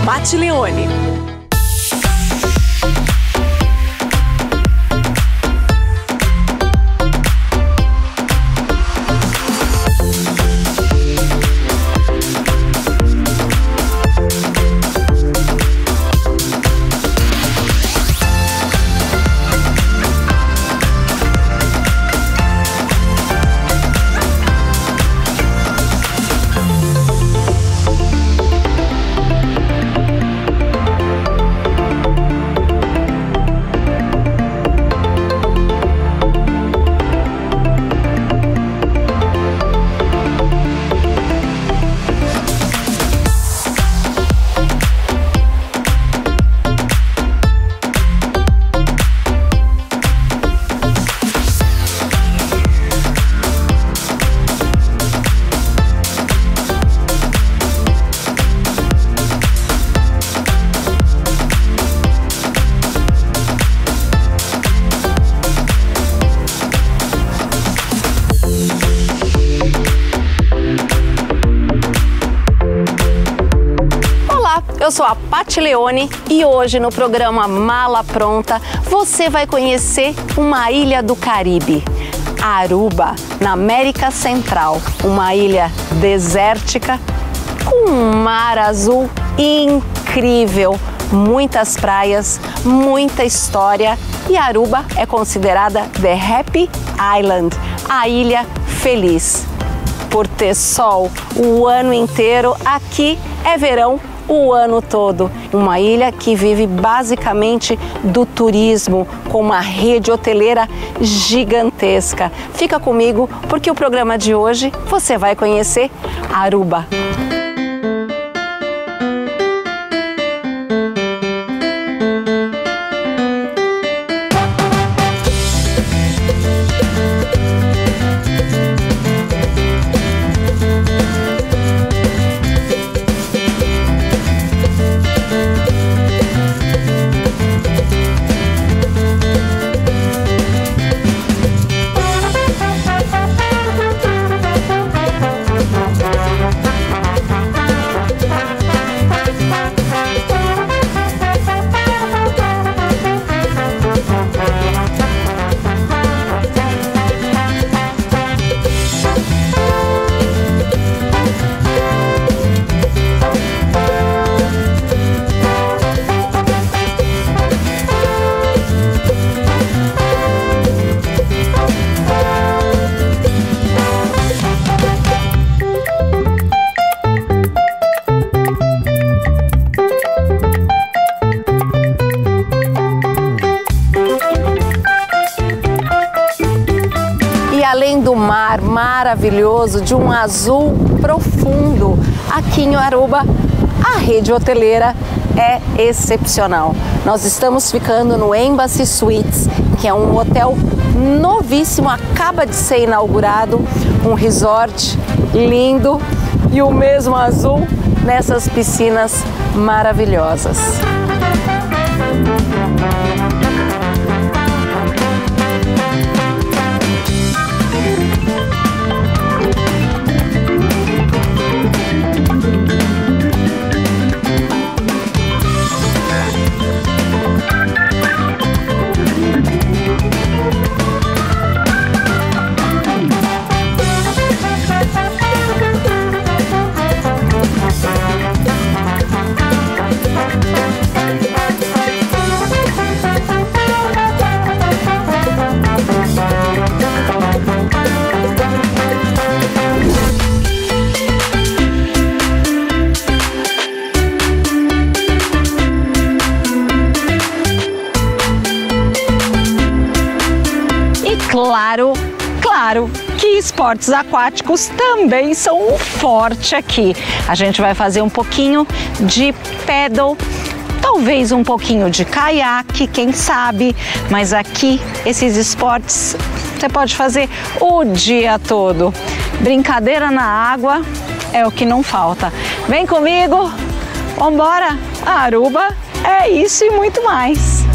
Paty Leone. Eu sou a Paty Leone e hoje no programa Mala Pronta você vai conhecer uma ilha do Caribe, Aruba, na América Central, uma ilha desértica com um mar azul incrível, muitas praias, muita história e Aruba é considerada The Happy Island, a ilha feliz. Por ter sol o ano inteiro, aqui é verão o ano todo. Uma ilha que vive basicamente do turismo, com uma rede hoteleira gigantesca. Fica comigo porque o programa de hoje você vai conhecer Aruba. Além do mar maravilhoso, de um azul profundo, aqui em Aruba, a rede hoteleira é excepcional. Nós estamos ficando no Embassy Suites, que é um hotel novíssimo, acaba de ser inaugurado, um resort lindo e o mesmo azul nessas piscinas maravilhosas. Claro que esportes aquáticos também são um forte aqui. A gente vai fazer um pouquinho de paddle, talvez um pouquinho de caiaque, quem sabe, mas aqui esses esportes você pode fazer o dia todo. Brincadeira na água é o que não falta. Vem comigo, vambora! Aruba é isso e muito mais.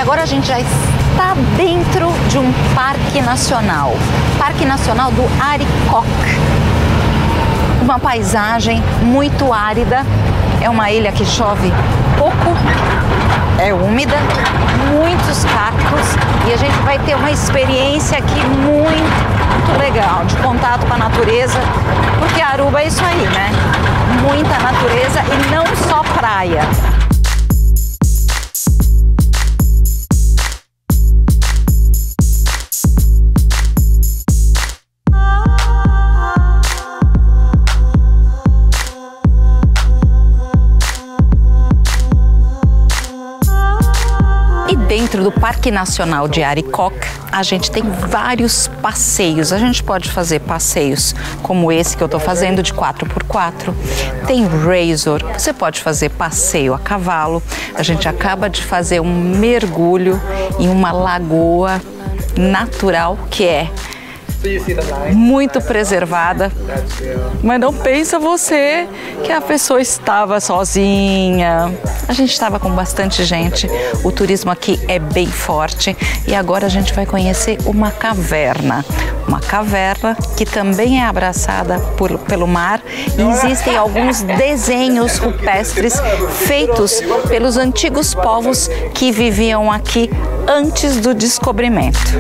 agora a gente já está dentro de um parque nacional. Parque Nacional do Arikok. Uma paisagem muito árida. É uma ilha que chove pouco, é úmida, muitos cactos e a gente vai ter uma experiência aqui muito legal de contato com a natureza, porque Aruba é isso aí, né? Muita natureza e não só praia. Dentro do Parque Nacional de Arikok, a gente tem vários passeios. A gente pode fazer passeios como esse que eu estou fazendo de 4x4. Tem razor, você pode fazer passeio a cavalo. A gente acaba de fazer um mergulho em uma lagoa natural que é muito preservada, mas não pensa você que a pessoa estava sozinha. A gente estava com bastante gente, o turismo aqui é bem forte e agora a gente vai conhecer uma caverna que também é abraçada pelo mar e existem alguns desenhos rupestres feitos pelos antigos povos que viviam aqui antes do descobrimento.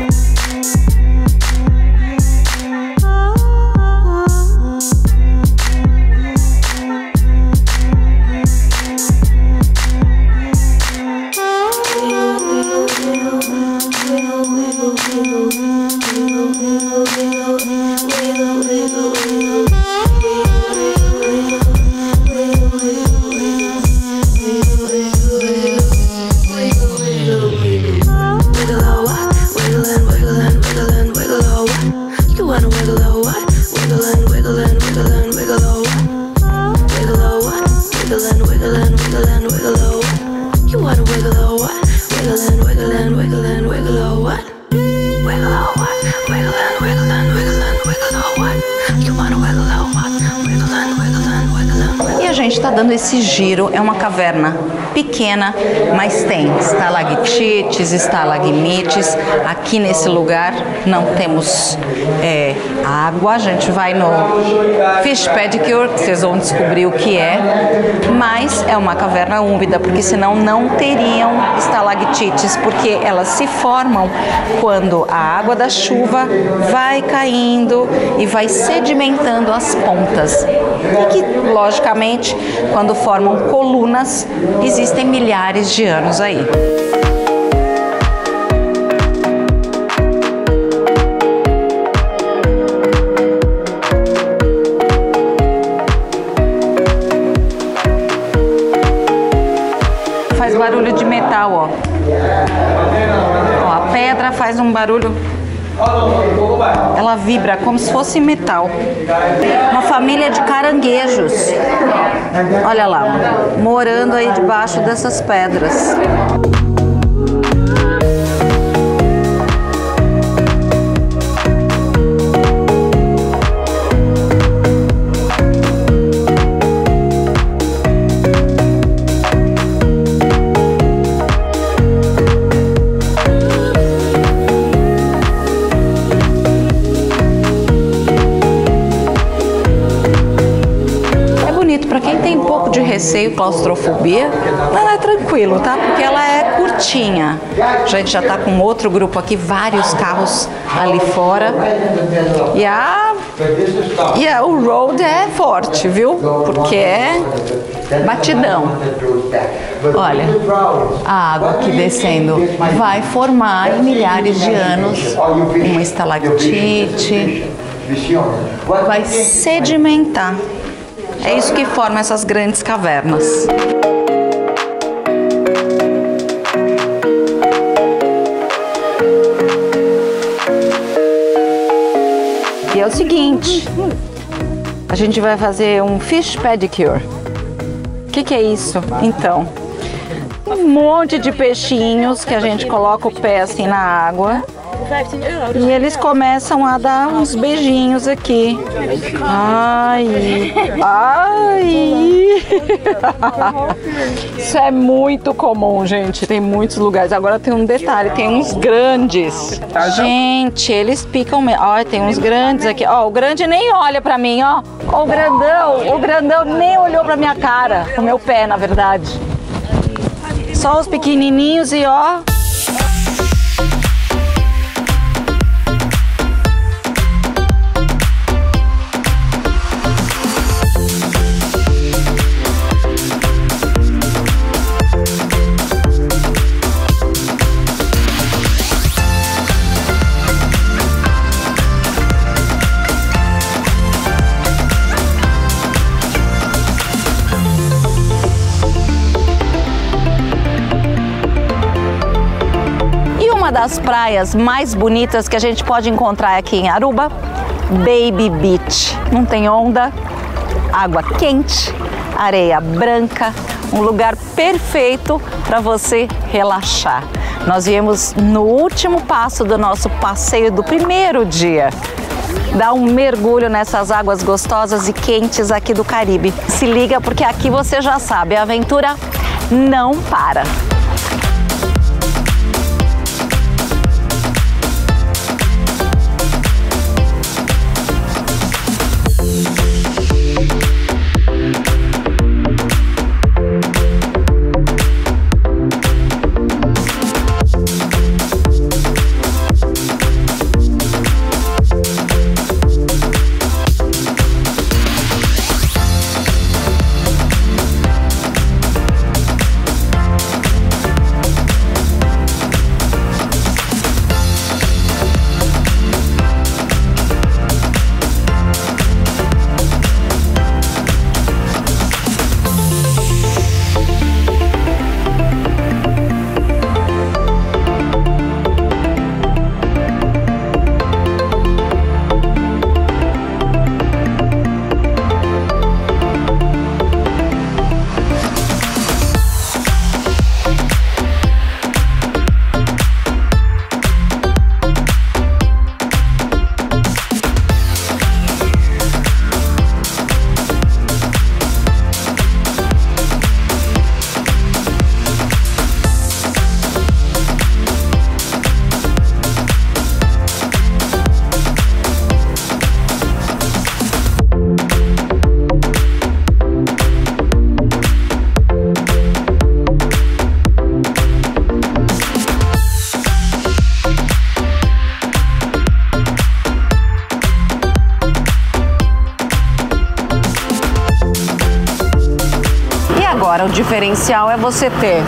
E a gente está dando esse giro, é uma caverna pequena, mas tem estalactites, estalagmites. Aqui nesse lugar não temos água, a gente vai no Fish Pedicure, que vocês vão descobrir o que é, mas é uma caverna úmida, porque senão não teriam estalactites, porque elas se formam quando a água da chuva vai caindo e vai sedimentando as pontas. E que, logicamente, quando formam colunas, existem milhares de anos aí. Faz barulho de metal, ó. Ó, a pedra faz um barulho. Ela vibra como se fosse metal. Uma família de caranguejos. Olha lá, morando aí debaixo dessas pedras. Para quem tem um pouco de receio, claustrofobia, ela é tranquilo, tá? Porque ela é curtinha. A gente já tá com outro grupo aqui, vários carros ali fora. E o road é forte, viu? Porque é batidão. Olha, a água aqui descendo vai formar em milhares de anos uma estalactite, vai sedimentar. É isso que forma essas grandes cavernas. E é o seguinte, a gente vai fazer um Fish Pedicure. O que é isso? Então, um monte de peixinhos que a gente coloca o pé assim na água E eles começam a dar uns beijinhos aqui. Ai, ai. Isso é muito comum, gente. Tem muitos lugares. Agora tem um detalhe, tem uns grandes. Gente, eles picam mesmo. Ó, tem uns grandes aqui. Ó, o grande nem olha pra mim, ó. Ó, o grandão nem olhou pra minha cara. O meu pé, na verdade. Só os pequenininhos e ó. Uma das praias mais bonitas que a gente pode encontrar aqui em Aruba, Baby Beach. Não tem onda, água quente, areia branca, um lugar perfeito para você relaxar. Nós viemos no último passo do nosso passeio do primeiro dia. Dá um mergulho nessas águas gostosas e quentes aqui do Caribe. Se liga porque aqui você já sabe, a aventura não para. Agora, o diferencial é você ter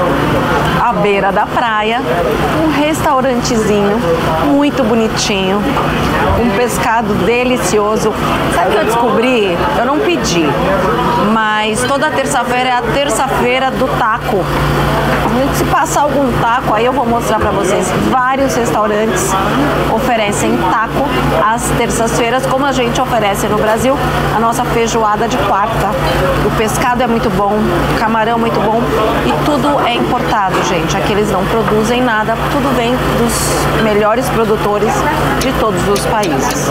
à beira da praia um restaurantezinho muito bonitinho, um pescado delicioso. Sabe o que eu descobri? Eu não pedi, mas toda terça-feira é a terça-feira do taco. Se passar algum taco, aí eu vou mostrar pra vocês. Vários restaurantes oferecem taco às terças-feiras, como a gente oferece no Brasil, a nossa feijoada de quarta. O pescado é muito bom, o camarão é muito bom e tudo é importado, gente. Aqui eles não produzem nada, tudo vem dos melhores produtores de todos os países.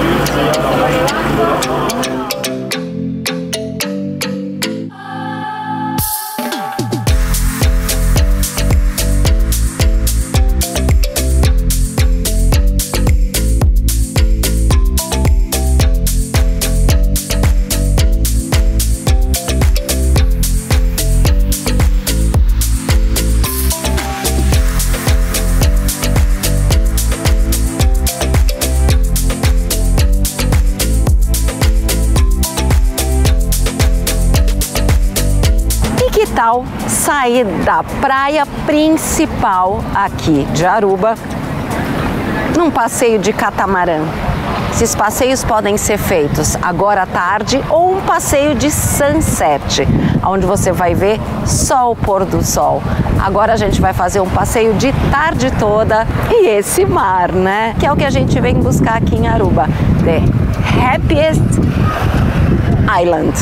Tal sair da praia principal aqui de Aruba num passeio de catamarã. Esses passeios podem ser feitos agora à tarde ou um passeio de sunset, onde você vai ver só o pôr do sol. Agora a gente vai fazer um passeio de tarde toda e esse mar, né? Que é o que a gente vem buscar aqui em Aruba. The Happiest Island.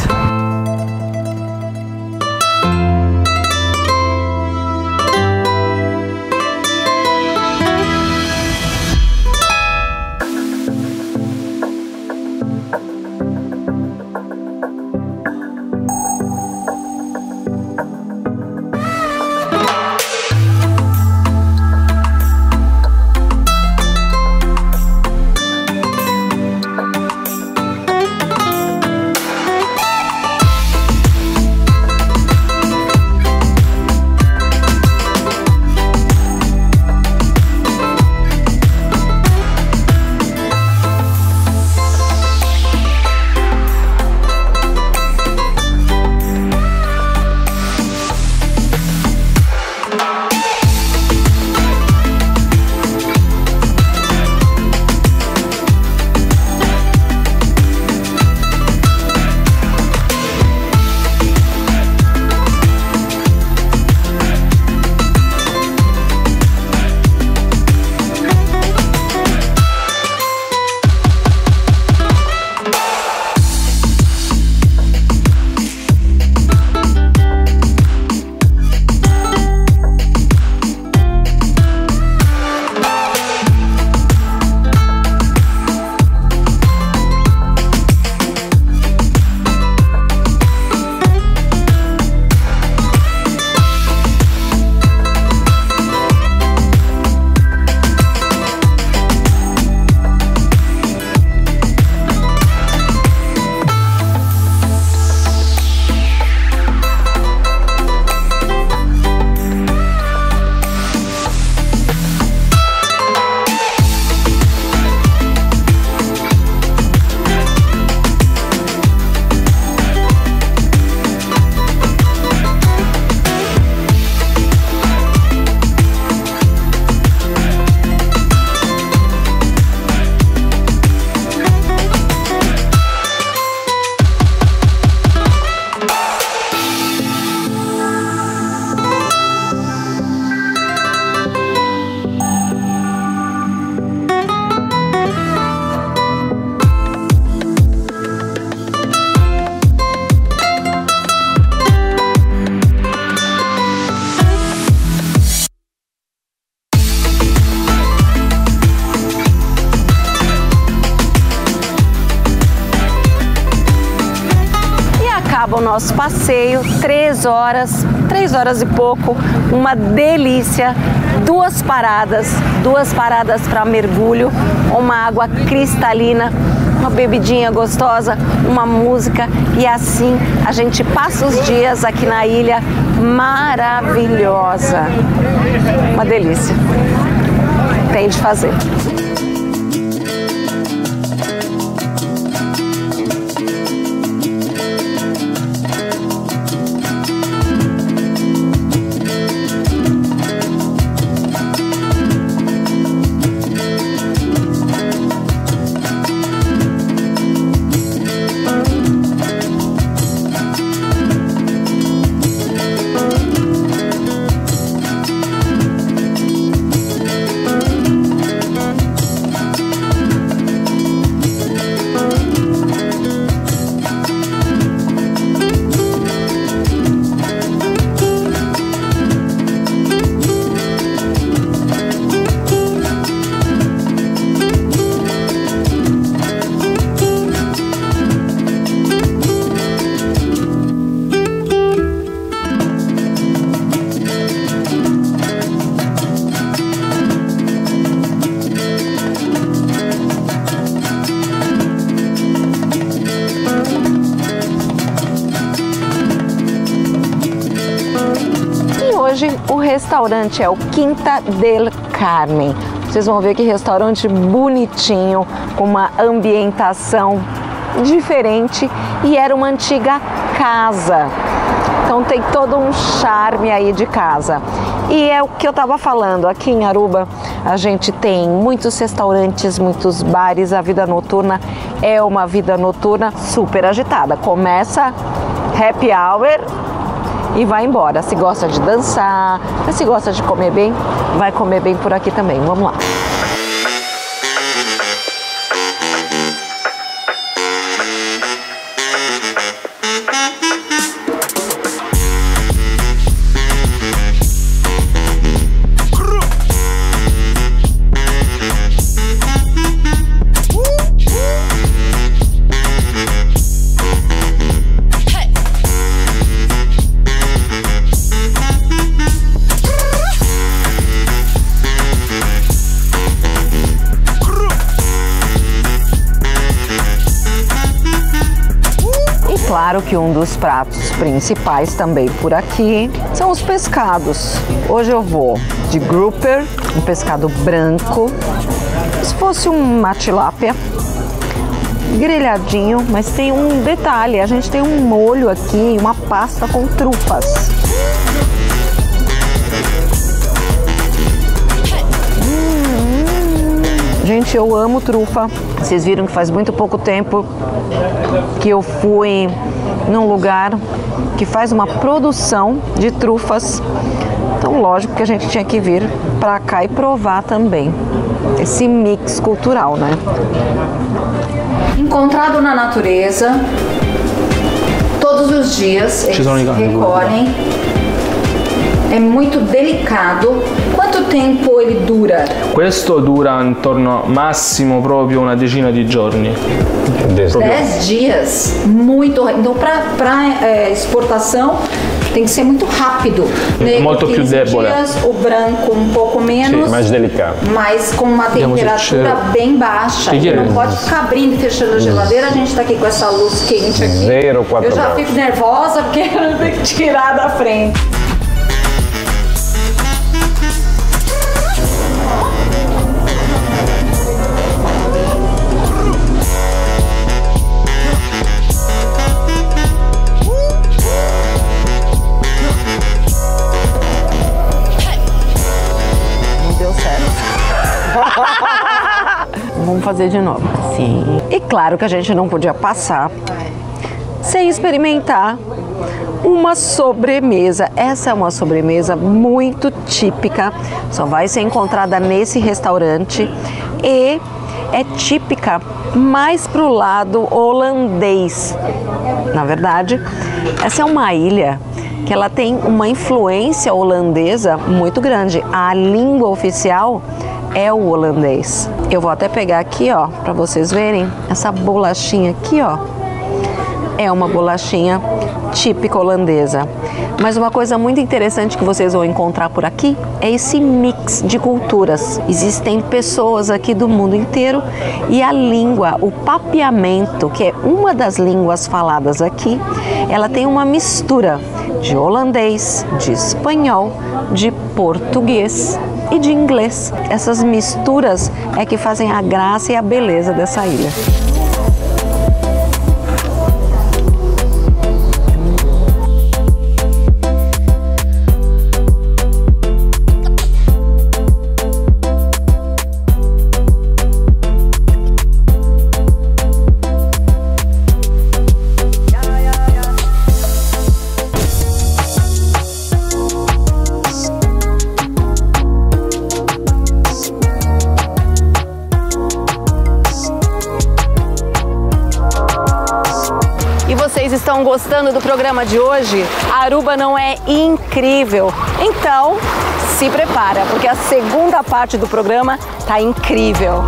nosso passeio, 3 horas e pouco, uma delícia, duas paradas para mergulho, uma água cristalina, uma bebidinha gostosa, uma música e assim a gente passa os dias aqui na ilha maravilhosa. Uma delícia. Tem de fazer. Hoje o restaurante é o Quinta del Carmen. Vocês vão ver que restaurante bonitinho, com uma ambientação diferente e era uma antiga casa. Então tem todo um charme aí de casa. E é o que eu estava falando, aqui em Aruba a gente tem muitos restaurantes, muitos bares, a vida noturna é uma vida noturna super agitada. Começa happy hour e vai embora. Se gosta de dançar, se gosta de comer bem, vai comer bem por aqui também. Vamos lá. Claro que um dos pratos principais também por aqui são os pescados. Hoje eu vou de grouper, um pescado branco, se fosse uma tilápia, grelhadinho, mas tem um detalhe, a gente tem um molho aqui, uma pasta com trufas. Gente, eu amo trufa. Vocês viram que faz muito pouco tempo que eu fui num lugar que faz uma produção de trufas. Então, lógico que a gente tinha que vir pra cá e provar também esse mix cultural, né? Encontrado na natureza, todos os dias eles recolhem. É muito delicado. Quanto tempo ele dura? Questo dura intorno massimo proprio una decina di giorni. 10 dias, muito. Então, para exportação tem que ser muito rápido. Molto più debole. Dias, o branco um pouco menos, mais delicado, mas com uma temperatura bem baixa. Não pode ficar abrindo e fechando a geladeira. A gente está aqui com essa luz quente aqui. 0,4 Eu já fico nervosa porque eu tenho que tirar da frente. Vamos fazer de novo. Sim. E claro que a gente não podia passar sem experimentar uma sobremesa. Essa é uma sobremesa muito típica, só vai ser encontrada nesse restaurante e é típica mais pro lado holandês. Na verdade, essa é uma ilha que ela tem uma influência holandesa muito grande. A língua oficial é o holandês. Eu vou até pegar aqui, ó, para vocês verem essa bolachinha aqui, ó. é uma bolachinha típica holandesa. Mas uma coisa muito interessante que vocês vão encontrar por aqui é esse mix de culturas. Existem pessoas aqui do mundo inteiro e a língua, o papiamento, que é uma das línguas faladas aqui, ela tem uma mistura de holandês, de espanhol, de português e de inglês. Essas misturas é que fazem a graça e a beleza dessa ilha. Vocês estão gostando do programa de hoje? Aruba não é incrível? Então, se prepara, porque a segunda parte do programa tá incrível.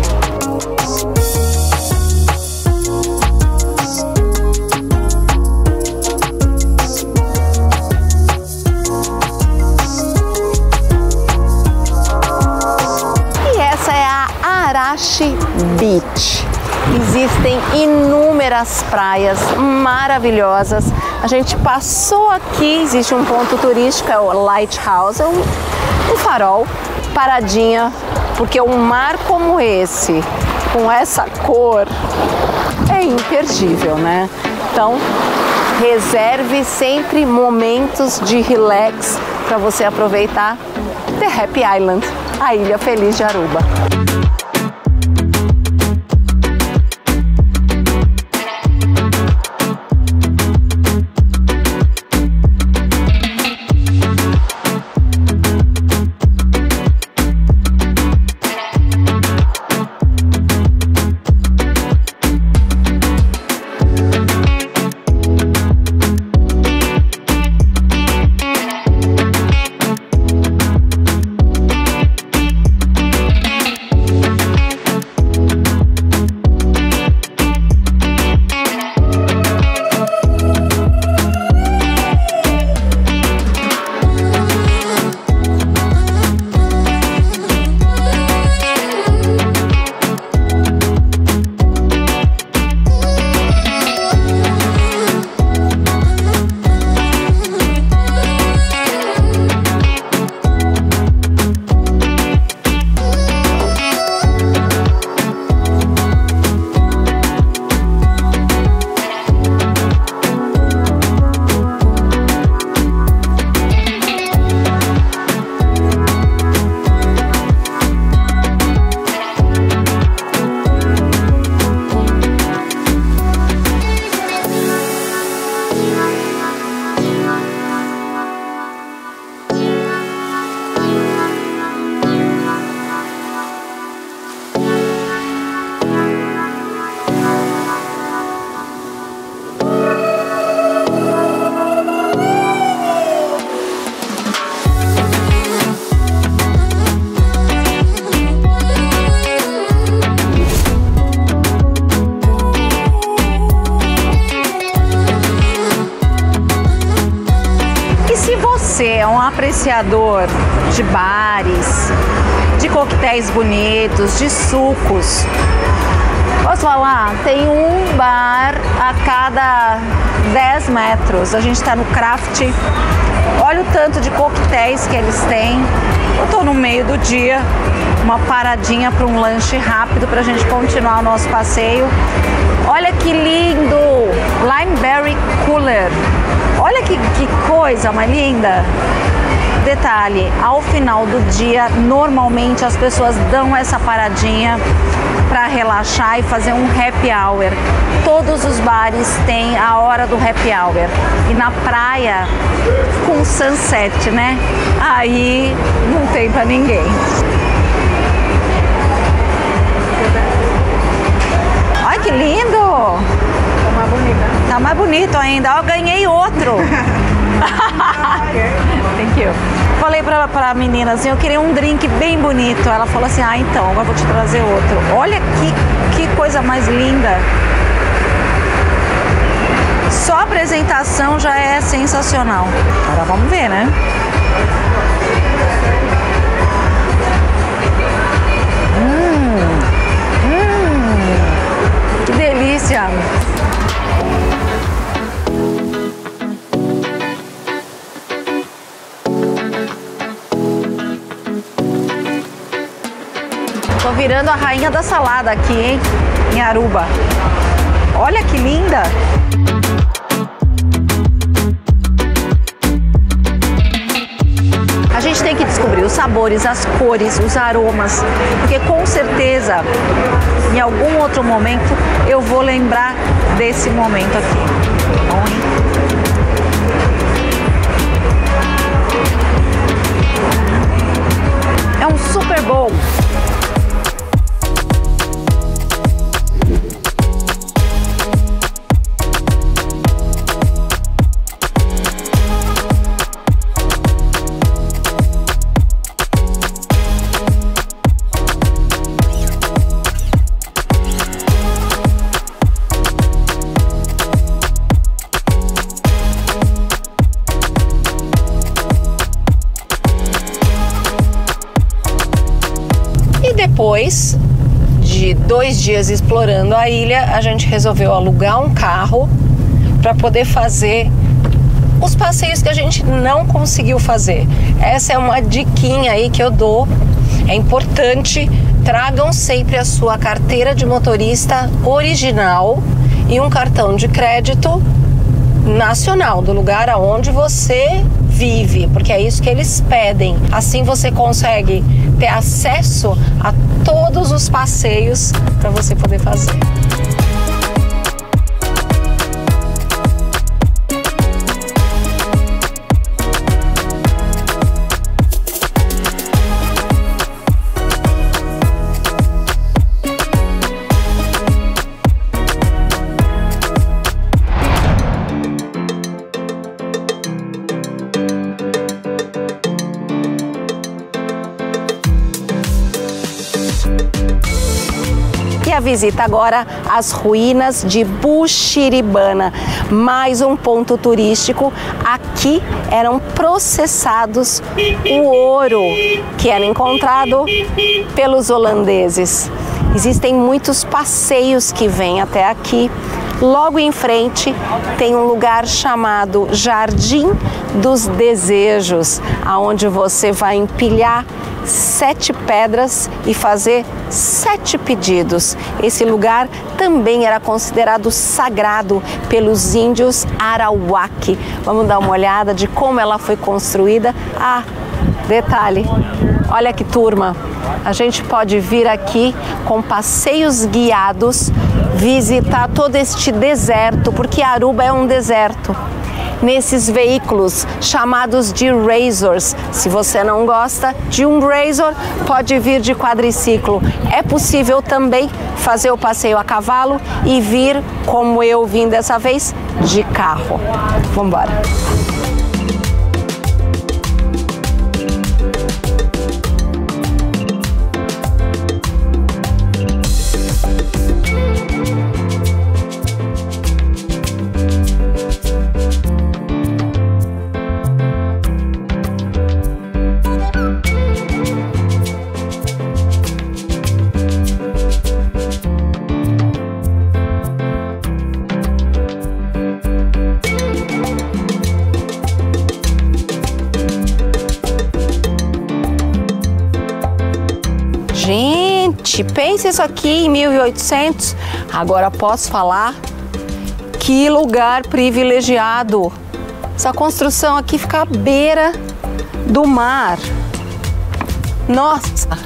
E essa é a Arashi Beach. Existem inúmeras praias maravilhosas. A gente passou aqui, existe um ponto turístico, é o Lighthouse, um farol, paradinha, porque um mar como esse, com essa cor, é imperdível, né? Então, reserve sempre momentos de relax para você aproveitar The Happy Island, a Ilha Feliz de Aruba. Você é um apreciador de bares, de coquetéis bonitos, de sucos. Posso falar? Tem um bar a cada 10 metros. A gente está no Craft. Olha o tanto de coquetéis que eles têm. Eu estou no meio do dia, uma paradinha para um lanche rápido para a gente continuar o nosso passeio. Olha que lindo! Limeberry Cooler. Olha que coisa mais linda! Detalhe, ao final do dia, normalmente as pessoas dão essa paradinha para relaxar e fazer um happy hour. Todos os bares têm a hora do happy hour. E na praia, com sunset, né? Aí não tem para ninguém. Olha que lindo! Tá mais bonita. Tá mais bonito ainda. Ó, ganhei outro. Thank you. Falei pra menina assim, eu queria um drink bem bonito. Ela falou assim, ah, então, agora vou te trazer outro. Olha que coisa mais linda. Só a apresentação já é sensacional. Agora vamos ver, né? Que delícia! Tô virando a rainha da salada aqui, hein? Em Aruba. Olha que linda! A gente tem que descobrir os sabores, as cores, os aromas, porque com certeza, em algum outro momento, eu vou lembrar desse momento aqui. Bom, hein? É um Super Bowl. Depois de 2 dias explorando a ilha, a gente resolveu alugar um carro para poder fazer os passeios que a gente não conseguiu fazer. Essa é uma diquinha aí que eu dou. É importante, tragam sempre a sua carteira de motorista original e um cartão de crédito nacional do lugar aonde você vive, porque é isso que eles pedem. Assim você consegue ter acesso a todos os passeios para você poder fazer. A visita agora às ruínas de Buxiribana, mais um ponto turístico. Aqui eram processados o ouro que era encontrado pelos holandeses. Existem muitos passeios que vêm até aqui. Logo em frente tem um lugar chamado Jardim dos Desejos, aonde você vai empilhar 7 pedras e fazer 7 pedidos. Esse lugar também era considerado sagrado pelos índios Arawak. Vamos dar uma olhada de como ela foi construída. Ah, detalhe, olha que turma! A gente pode vir aqui com passeios guiados, visitar todo este deserto, porque Aruba é um deserto. Nesses veículos chamados de razors. Se você não gosta de um razor, pode vir de quadriciclo. É possível também fazer o passeio a cavalo e vir, como eu vim dessa vez, de carro. Vamos embora. Gente, pense isso aqui em 1800. Agora posso falar? Que lugar privilegiado. Essa construção aqui fica à beira do mar. Nossa!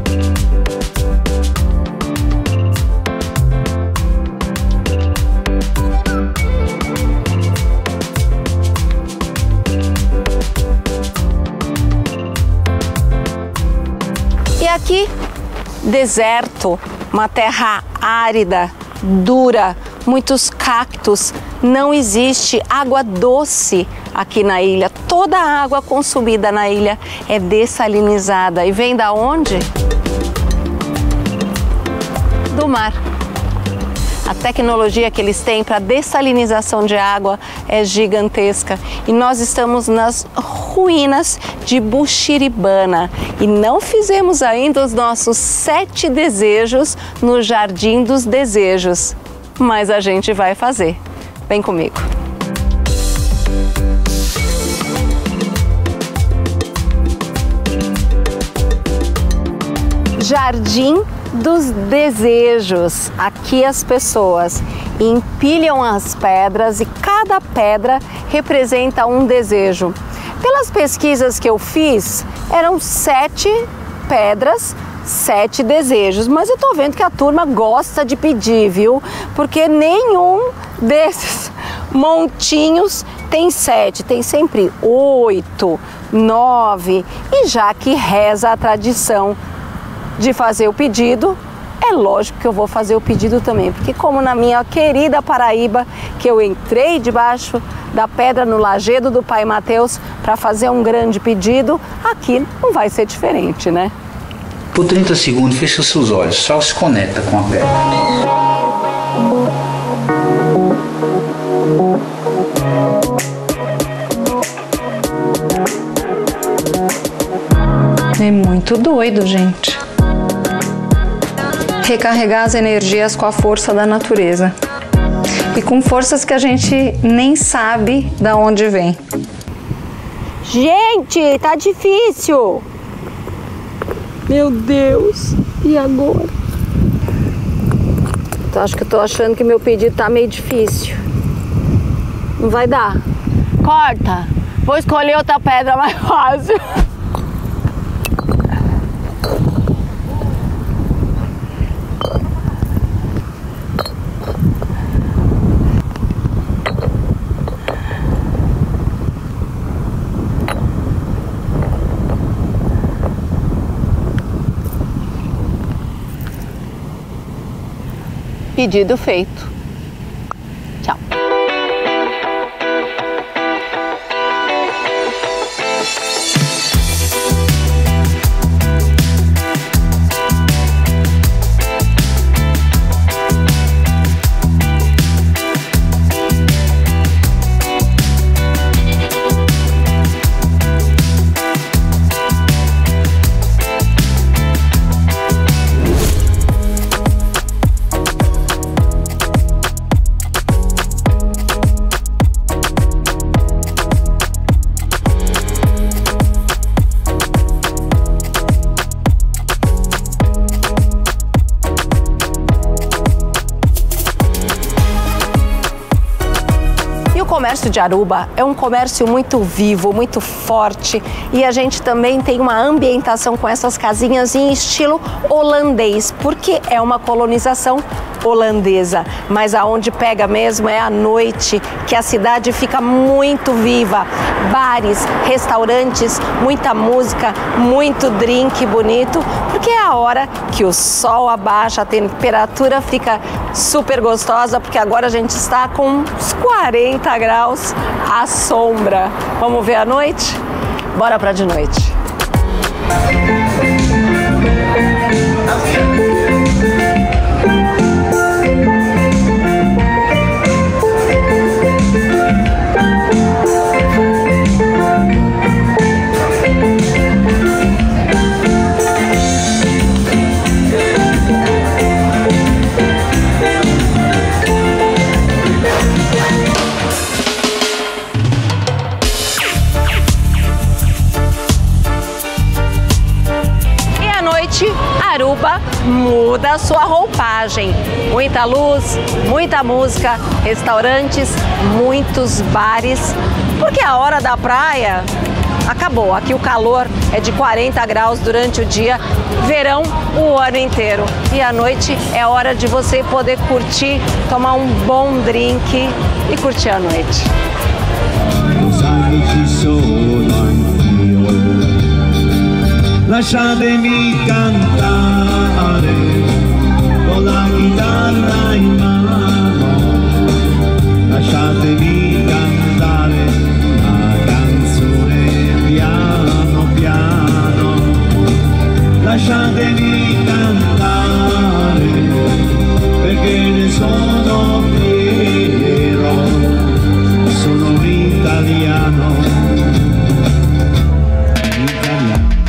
E aqui, deserto, uma terra árida, dura, muitos cactos, não existe água doce aqui na ilha. Toda a água consumida na ilha é dessalinizada. E vem da onde? Do mar. A tecnologia que eles têm para dessalinização de água é gigantesca. E nós estamos nas ruínas de Buxiribana e não fizemos ainda os nossos 7 desejos no Jardim dos Desejos. Mas a gente vai fazer. Vem comigo. Jardim dos Desejos. Aqui as pessoas empilham as pedras e cada pedra representa um desejo. Pelas pesquisas que eu fiz, eram 7 pedras, 7 desejos, mas eu tô vendo que a turma gosta de pedir, viu? Porque nenhum desses montinhos tem 7, tem sempre 8, 9, e já que reza a tradição de fazer o pedido, é lógico que eu vou fazer o pedido também, porque como na minha querida Paraíba, que eu entrei debaixo da pedra no lajedo do Pai Mateus para fazer um grande pedido, aqui não vai ser diferente, né? Por 30 segundos, fecha os seus olhos, só se conecta com a pedra. É muito doido, gente. Recarregar as energias com a força da natureza. E com forças que a gente nem sabe de onde vem. Gente, tá difícil! Meu Deus, e agora? Acho que eu tô achando que meu pedido tá meio difícil. Não vai dar. Corta! Vou escolher outra pedra mais fácil. Pedido feito. Tchau. O comércio de Aruba é um comércio muito vivo, muito forte, e a gente também tem uma ambientação com essas casinhas em estilo holandês, porque é uma colonização holandesa, mas aonde pega mesmo é à noite, que a cidade fica muito viva. Bares, restaurantes, muita música, muito drink bonito, porque é a hora que o sol abaixa, a temperatura fica super gostosa, porque agora a gente está com uns 40 graus à sombra. Vamos ver a noite? Bora pra de noite. Aruba muda a sua roupagem. Muita luz, muita música, restaurantes, muitos bares, porque a hora da praia acabou. Aqui o calor é de 40 graus durante o dia, verão o ano inteiro. E à noite é hora de você poder curtir, tomar um bom drink e curtir a noite. Lasciatemi cantare con la chitarra in mano, lasciatemi cantare una canzone piano piano, lasciatemi cantare perché ne sono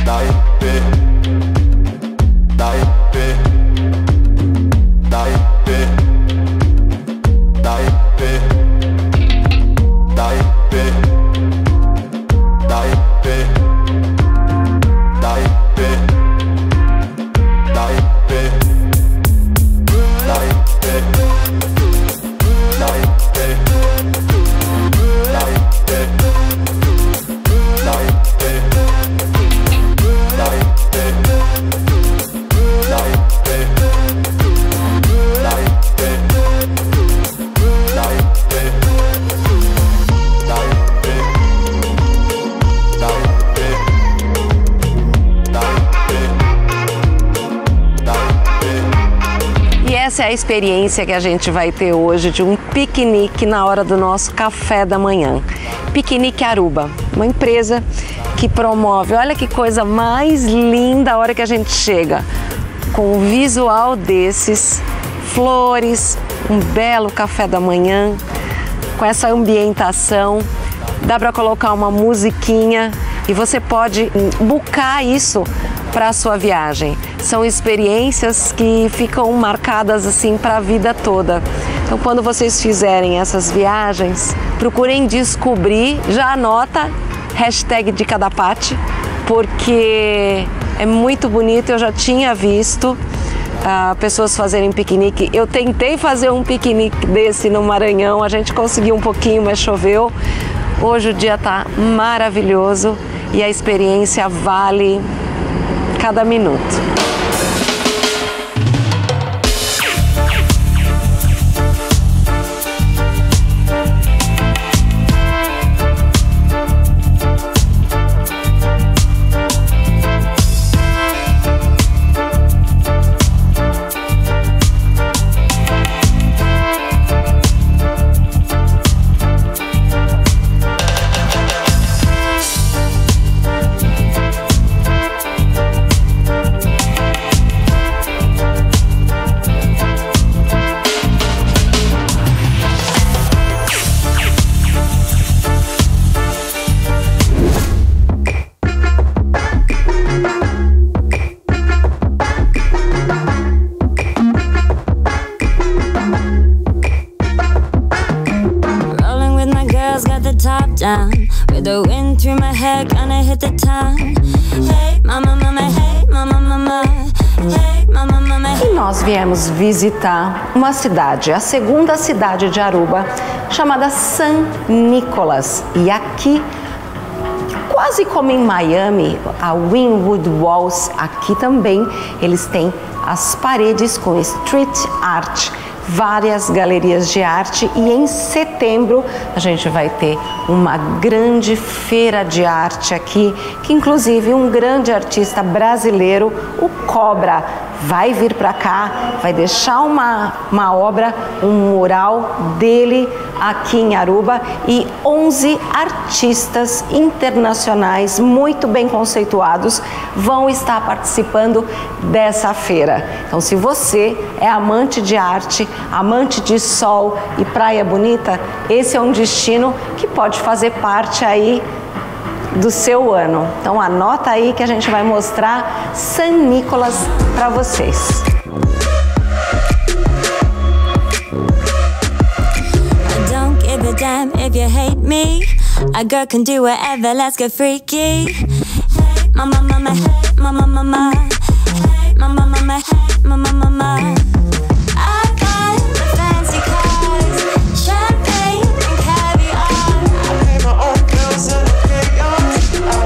Essa é a experiência que a gente vai ter hoje de um piquenique na hora do nosso café da manhã. Piquenique Aruba, uma empresa que promove, olha que coisa mais linda a hora que a gente chega, com um visual desses, flores, um belo café da manhã, com essa ambientação, dá para colocar uma musiquinha e você pode bucar isso para a sua viagem. São experiências que ficam marcadas assim para a vida toda. Então, quando vocês fizerem essas viagens, procurem descobrir, já anota hashtag Dica da Paty, porque é muito bonito. Eu já tinha visto pessoas fazerem piquenique. Eu tentei fazer um piquenique desse no Maranhão, a gente conseguiu um pouquinho, mas choveu. Hoje o dia está maravilhoso e a experiência vale cada minuto. Down with the wind through my head, gonna hit the town. Hey mama, mama, hey mama, mama, hey mama, mama. E nós viemos visitar uma cidade, a segunda cidade de Aruba, chamada San Nicolas. E aqui, quase como em Miami, a Wynwood Walls, aqui também eles têm as paredes com street art, várias galerias de arte, e em setembro a gente vai ter uma grande feira de arte aqui, que inclusive um grande artista brasileiro, o Cobra, vai vir para cá, vai deixar uma obra, um mural dele aqui em Aruba, e 11 artistas internacionais muito bem conceituados vão estar participando dessa feira. Então, se você é amante de arte, amante de sol e praia bonita, esse é um destino que pode fazer parte aí do seu ano. Então anota aí que a gente vai mostrar San Nicolas para vocês. I don't give a damn if you hate me. A girl can do whatever, let's get freaky. Hey mama, mama, hey mama, mama. Hey mama, mama, hey mama, mama. I got the fancy cars, champagne and caviar. I pay my own bills and I pay yours.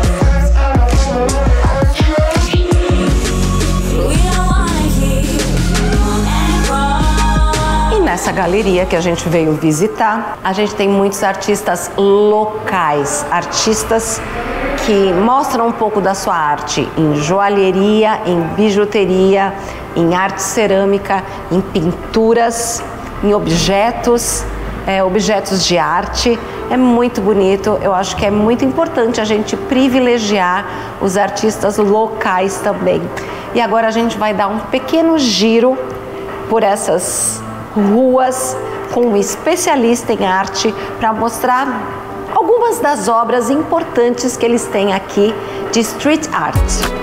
We don't wanna hear and wrong. E nessa galeria que a gente veio visitar, a gente tem muitos artistas locais, artistas que mostram um pouco da sua arte em joalheria, em bijuteria, em arte cerâmica, em pinturas, em objetos, objetos de arte. É muito bonito. Eu acho que é muito importante a gente privilegiar os artistas locais também. E agora a gente vai dar um pequeno giro por essas ruas com um especialista em arte para mostrar algumas das obras importantes que eles têm aqui de street art.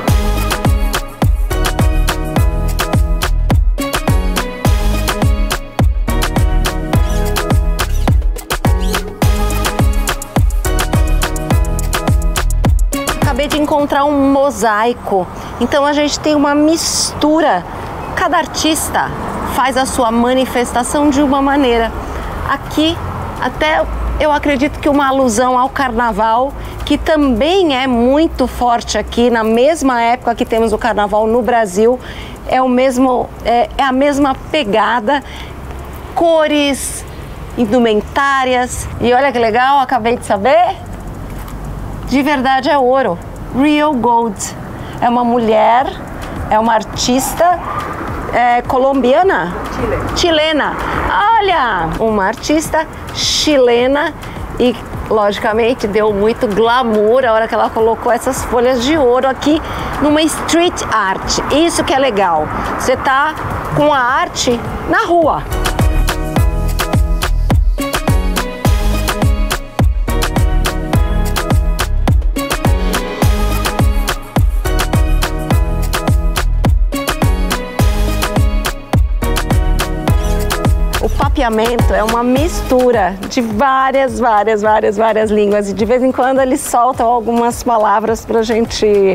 Acabei de encontrar um mosaico, então a gente tem uma mistura. Cada artista faz a sua manifestação de uma maneira. Aqui, até eu acredito que uma alusão ao carnaval, que também é muito forte aqui, na mesma época que temos o carnaval no Brasil, é a mesma pegada, cores, indumentárias. E olha que legal, acabei de saber, de verdade é ouro, real gold. É uma mulher, é uma artista colombiana? Chilena. Olha, uma artista chilena e, logicamente, deu muito glamour a hora que ela colocou essas folhas de ouro aqui numa street art. Isso que é legal. Você tá com a arte na rua. O papeamento é uma mistura de várias línguas e de vez em quando eles soltam algumas palavras pra gente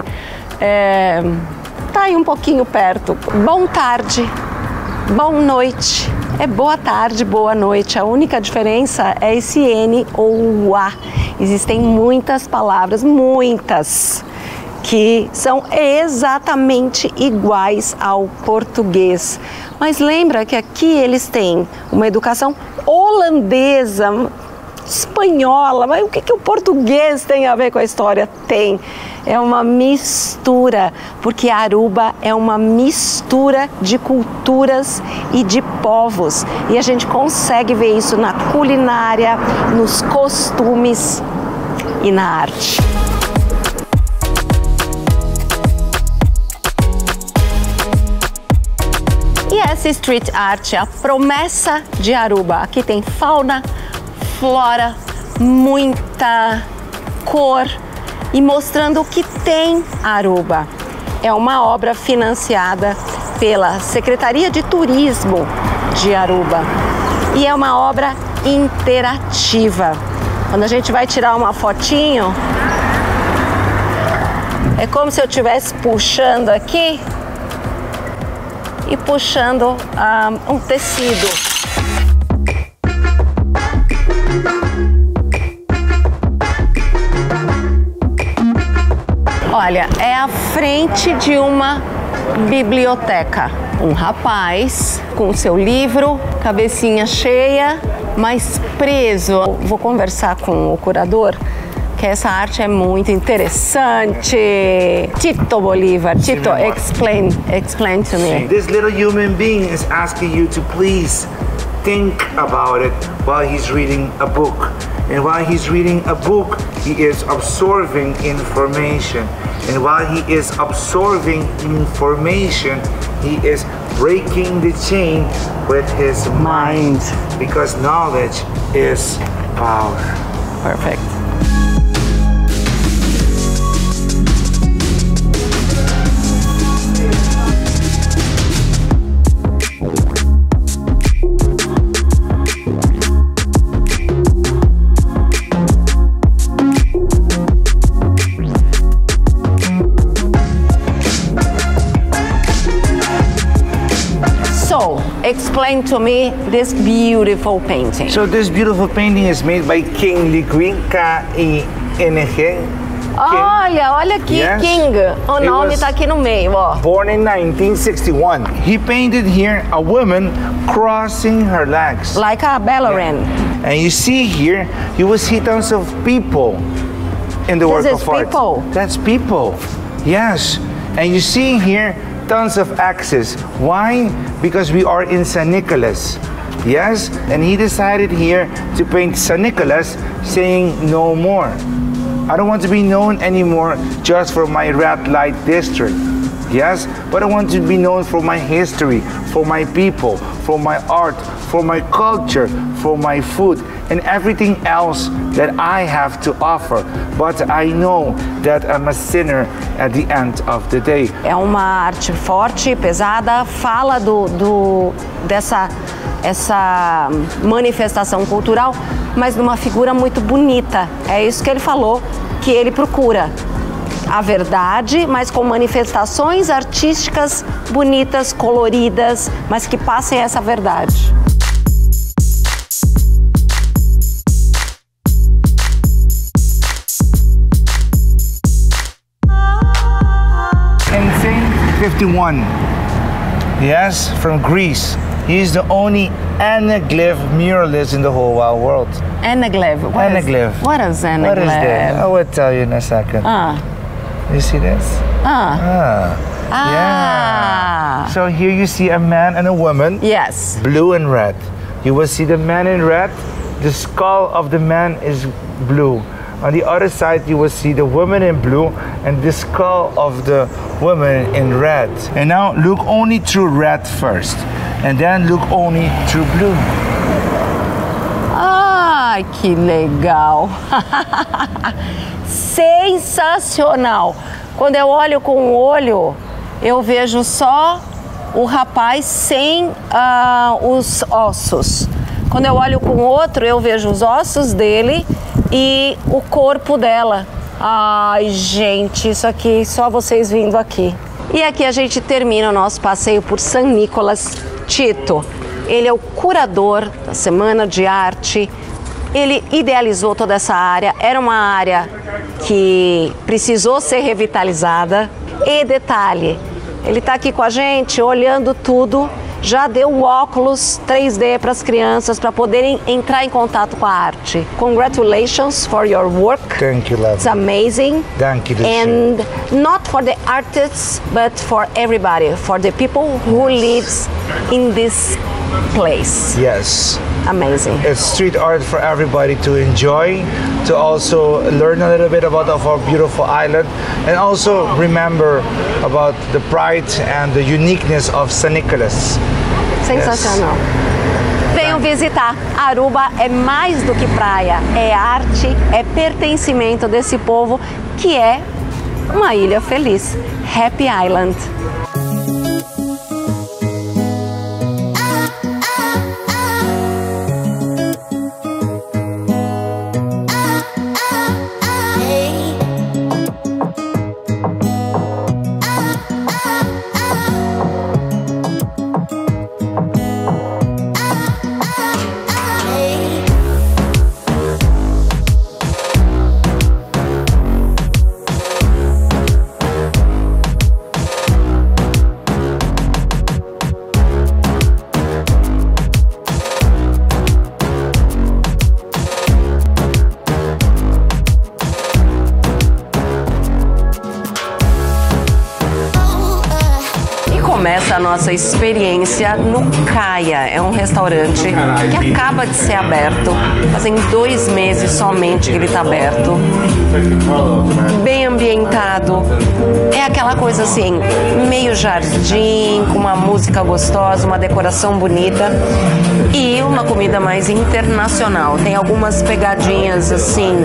tá aí um pouquinho perto. Bom tarde, bom noite, é boa tarde, boa noite. A única diferença é esse N ou o A. Existem muitas palavras, muitas, que são exatamente iguais ao português. Mas lembra que aqui eles têm uma educação holandesa, espanhola, mas o que o português tem a ver com a história? Tem. É uma mistura, porque Aruba é uma mistura de culturas e de povos. E a gente consegue ver isso na culinária, nos costumes e na arte. E essa street art é a promessa de Aruba. Aqui tem fauna, flora, muita cor e mostrando o que tem Aruba. É uma obra financiada pela Secretaria de Turismo de Aruba e é uma obra interativa. Quando a gente vai tirar uma fotinho, é como se eu estivesse puxando aqui e puxando um tecido. Olha, é a frente de uma biblioteca. Um rapaz com seu livro, cabecinha cheia, mas preso. Vou conversar com o curador, que essa arte é muito interessante. Tito Bolívar, Tito, explain to me. This little human being is asking you to please think about it while he's reading a book. And while he's reading a book, he is absorbing information. And while he is absorbing information, he is breaking the chain with his mind. Because knowledge is power. Perfect. Explain to me this beautiful painting. So this beautiful painting is made by King Liquin, K-I-N-G. Olha aqui, yes. King. O nome está aqui no meio, ó. Born in 1961. He painted here a woman crossing her legs. Like a ballerina. Yeah. And you see here, you will see tons of people in the work of art. People. That's people. Yes. And you see here tons of axes. Why? Because we are in San Nicolas. Yes? And he decided here to paint San Nicolas, saying no more. I don't want to be known anymore just for my red light district. yes? But I want to be known for my history, for my people, for my art, for my culture, for my food, and everything else that I have to offer. But I know that I'm a sinner at the end of the day. É uma arte forte, pesada, fala dessa manifestação cultural, mas numa figura muito bonita. É isso que ele falou, que ele procura. A verdade, mas com manifestações artísticas bonitas, coloridas, mas que passem essa verdade. In 1551, yes, from Greece, he is the only anaglyph muralist in the whole wide world. Anaglyph. Anaglyph. What is anaglyph? What is that? I will tell you in a second. You see this? Yeah. So here you see a man and a woman. Yes. Blue and red. You will see the man in red. The skull of the man is blue. On the other side, you will see the woman in blue and the skull of the woman in red. And now look only through red first, and then look only through blue. Ai, que legal! Sensacional! Quando eu olho com um olho, eu vejo só o rapaz sem os ossos. Quando eu olho com o outro, eu vejo os ossos dele e o corpo dela. Ai, gente, isso aqui, só vocês vindo aqui. E aqui a gente termina o nosso passeio por San Nicolas Tito. Ele é o curador da Semana de Arte. Ele idealizou toda essa área. Era uma área que precisou ser revitalizada. E detalhe, ele está aqui com a gente, olhando tudo. Já deu o óculos 3D para as crianças para poderem entrar em contato com a arte. Congratulations for your work. Thank you, love. It's amazing. Thank you. And not for the artists, but for everybody, for the people who lives in this place. Yes. Amazing. It's street art for everybody to enjoy, to also learn a little bit about our beautiful island, and also remember about the pride and the uniqueness of San Nicolas. Sensacional. Yes. Venham visitar. Aruba é mais do que praia, é arte, é pertencimento desse povo que é uma ilha feliz. Happy Island. Começa a nossa experiência no Caia. É um restaurante que acaba de ser aberto. Fazem 2 meses somente que ele está aberto. Bem ambientado. É aquela coisa assim, meio jardim, com uma música gostosa, uma decoração bonita e uma comida mais internacional. Tem algumas pegadinhas assim,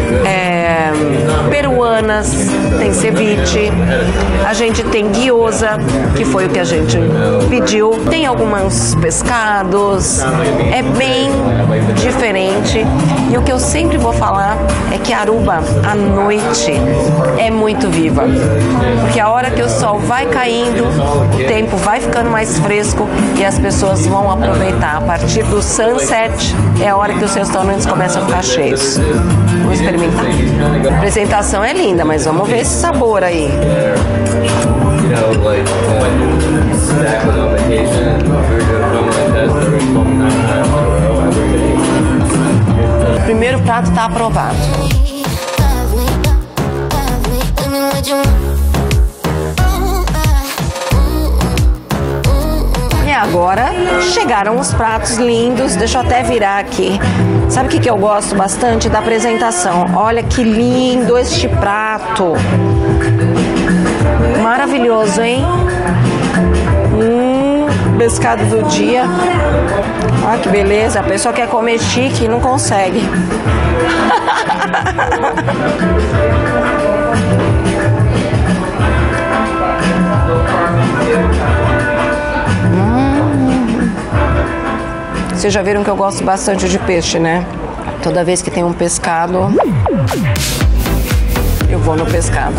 peruanas, tem ceviche, a gente tem gyoza, que foi o que a gente pediu, tem alguns pescados, é bem diferente. E o que eu sempre vou falar é que Aruba, à noite, é muito viva. Porque a hora que o sol vai caindo, o tempo vai ficando mais fresco e as pessoas vão aproveitar. A partir do sunset é a hora que os restaurantes começam a ficar cheios. Vamos experimentar. A apresentação é linda, mas vamos ver esse sabor aí. O primeiro prato está aprovado. E a agora chegaram os pratos lindos. Deixa eu até virar aqui. Sabe o que eu gosto bastante da apresentação? Olha que lindo este prato. Maravilhoso, hein? Pescado do dia. Olha que beleza. A pessoa quer comer chique e não consegue. Vocês já viram que eu gosto bastante de peixe, né? Toda vez que tem um pescado, eu vou no pescado.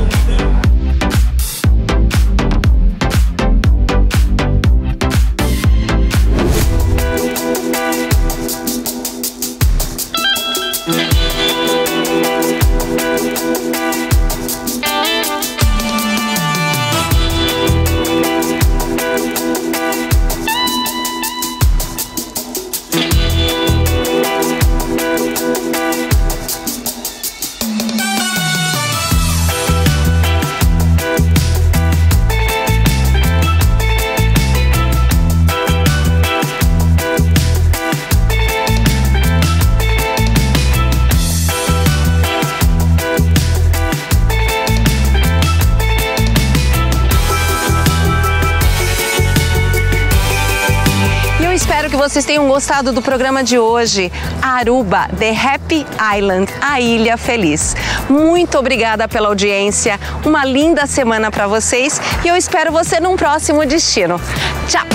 Espero que vocês tenham gostado do programa de hoje. Aruba, The Happy Island, a Ilha Feliz. Muito obrigada pela audiência, uma linda semana para vocês e eu espero você num próximo destino. Tchau!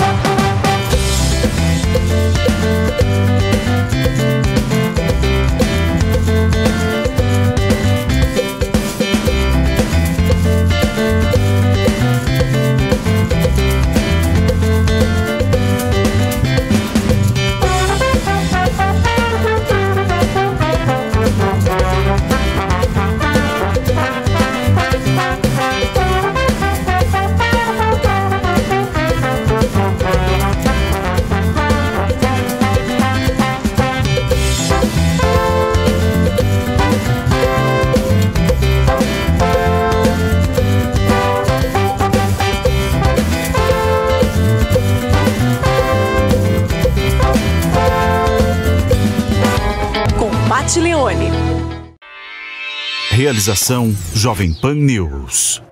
Leone. Realização Jovem Pan News.